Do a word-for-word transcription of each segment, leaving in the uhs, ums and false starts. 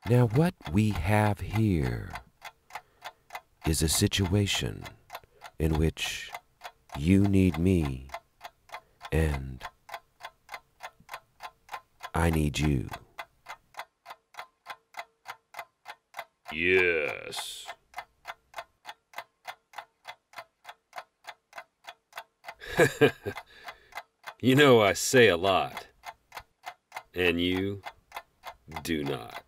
Now, what we have here is a situation in which you need me and I need you. Yes. You know, I say a lot, and you do not.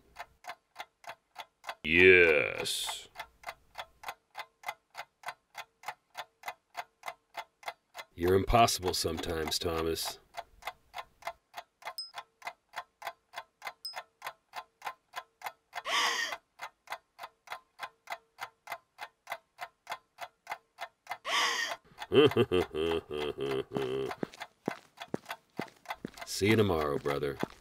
Yes. You're impossible sometimes, Thomas. See you tomorrow, brother.